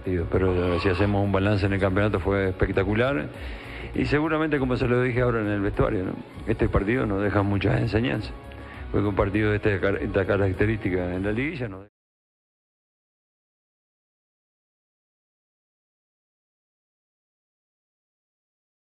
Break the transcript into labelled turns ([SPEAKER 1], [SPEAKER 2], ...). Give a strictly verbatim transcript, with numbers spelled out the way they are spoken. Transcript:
[SPEAKER 1] partido, pero si hacemos un balance en el campeonato fue espectacular y seguramente, como se lo dije ahora en el vestuario, ¿no? Este partido nos deja muchas enseñanzas, porque un partido de esta, esta característica en la liguilla no